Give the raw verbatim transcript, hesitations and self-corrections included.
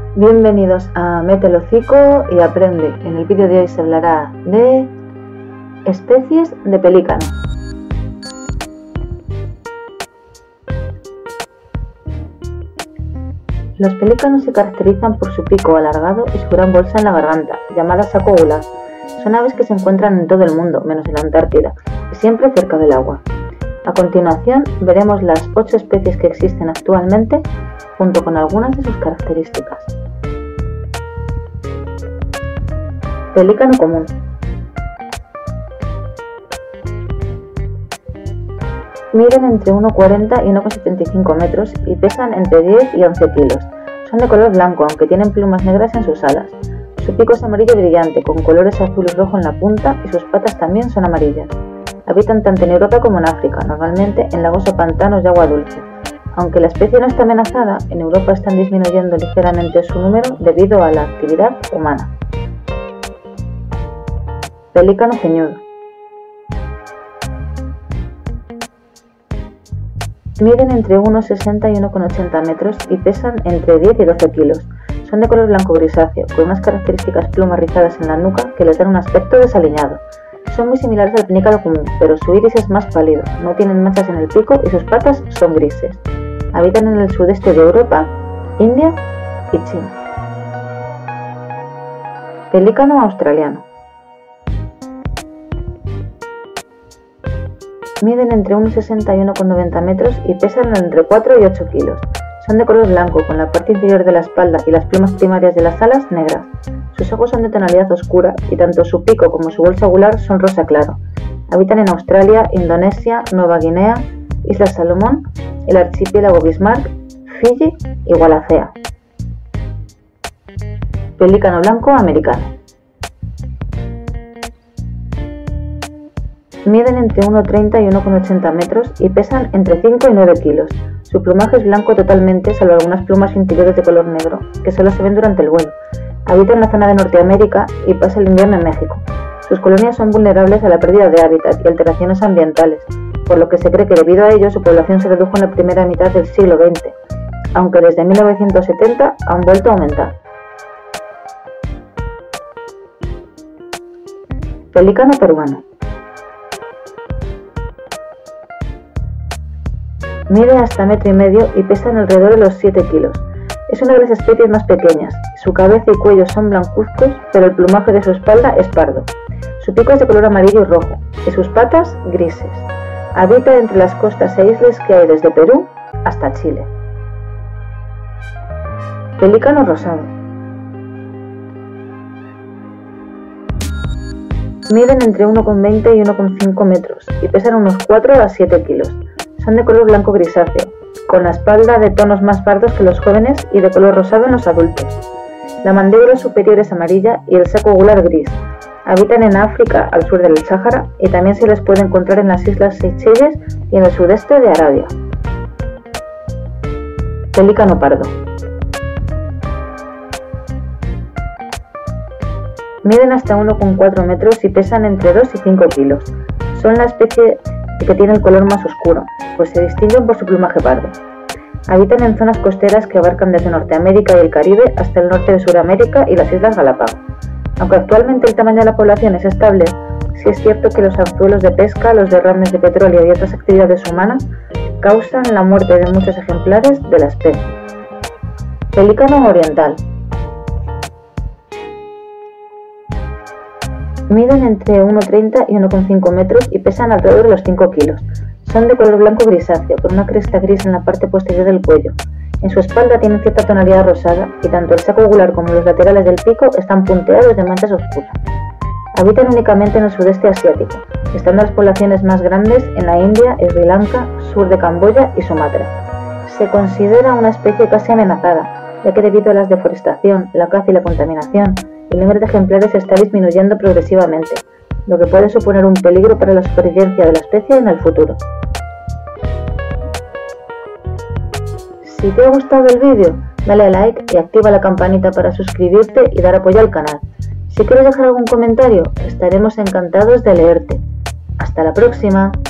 Bienvenidos a Mete el hocico y aprende. En el vídeo de hoy se hablará de especies de pelícano. Los pelícanos se caracterizan por su pico alargado y su gran bolsa en la garganta, llamada saco ovular. Son aves que se encuentran en todo el mundo, menos en la Antártida, y siempre cerca del agua. A continuación veremos las ocho especies que existen actualmente, junto con algunas de sus características. Pelícano común. Miden entre uno coma cuarenta y uno coma setenta y cinco metros y pesan entre diez y once kilos. Son de color blanco, aunque tienen plumas negras en sus alas. Su pico es amarillo brillante, con colores azul y rojo en la punta, y sus patas también son amarillas. Habitan tanto en Europa como en África, normalmente en lagos o pantanos de agua dulce. Aunque la especie no está amenazada, en Europa están disminuyendo ligeramente su número debido a la actividad humana. Pelícano ceñudo. Miden entre uno coma sesenta y uno coma ochenta metros y pesan entre diez y doce kilos. Son de color blanco grisáceo, con unas características plumas rizadas en la nuca que les dan un aspecto desaliñado. Son muy similares al pelícano común, pero su iris es más pálido, no tienen manchas en el pico y sus patas son grises. Habitan en el sudeste de Europa, India y China. Pelícano australiano. Miden entre uno coma sesenta y uno coma noventa metros y pesan entre cuatro y ocho kilos. Son de color blanco, con la parte inferior de la espalda y las plumas primarias de las alas negras. Sus ojos son de tonalidad oscura y tanto su pico como su bolsa ovular son rosa claro. Habitan en Australia, Indonesia, Nueva Guinea, Islas Salomón, el archipiélago Bismarck, Fiyi y Wallacea. Pelícano blanco americano. Miden entre uno coma treinta y uno coma ochenta metros y pesan entre cinco y nueve kilos. Su plumaje es blanco totalmente, salvo algunas plumas interiores de color negro, que solo se ven durante el vuelo. Habita en la zona de Norteamérica y pasa el invierno en México. Sus colonias son vulnerables a la pérdida de hábitat y alteraciones ambientales, por lo que se cree que debido a ello su población se redujo en la primera mitad del siglo veinte, aunque desde mil novecientos setenta han vuelto a aumentar. Pelícano peruano. Mide hasta metro y medio y pesa alrededor de los siete kilos. Es una de las especies más pequeñas. Su cabeza y cuello son blancuzcos, pero el plumaje de su espalda es pardo. Su pico es de color amarillo y rojo, y sus patas grises. Habita entre las costas e islas que hay desde Perú hasta Chile. Pelícano rosado. Miden entre uno coma veinte y uno coma cinco metros y pesan unos cuatro a siete kilos. Son de color blanco grisáceo, con la espalda de tonos más pardos que los jóvenes y de color rosado en los adultos. La mandíbula superior es amarilla y el saco ovular gris. Habitan en África al sur del Sáhara y también se les puede encontrar en las islas Seychelles y en el sudeste de Arabia. Pelícano pardo. Miden hasta uno coma cuatro metros y pesan entre dos y cinco kilos. Son la especie que tiene el color más oscuro, pues se distinguen por su plumaje pardo. Habitan en zonas costeras que abarcan desde Norteamérica y el Caribe hasta el norte de Sudamérica y las Islas Galápagos. Aunque actualmente el tamaño de la población es estable, sí es cierto que los anzuelos de pesca, los derrames de petróleo y otras actividades humanas causan la muerte de muchos ejemplares de la especie. Pelícano oriental. Miden entre uno coma treinta y uno coma cinco metros y pesan alrededor de los cinco kilos. Son de color blanco grisáceo, con una cresta gris en la parte posterior del cuello. En su espalda tienen cierta tonalidad rosada y tanto el saco ovular como los laterales del pico están punteados de manchas oscuras. Habitan únicamente en el sudeste asiático, estando las poblaciones más grandes en la India, Sri Lanka, sur de Camboya y Sumatra. Se considera una especie casi amenazada, ya que debido a la deforestación, la caza y la contaminación, el número de ejemplares está disminuyendo progresivamente, lo que puede suponer un peligro para la supervivencia de la especie en el futuro. Si te ha gustado el vídeo, dale a like y activa la campanita para suscribirte y dar apoyo al canal. Si quieres dejar algún comentario, estaremos encantados de leerte. ¡Hasta la próxima!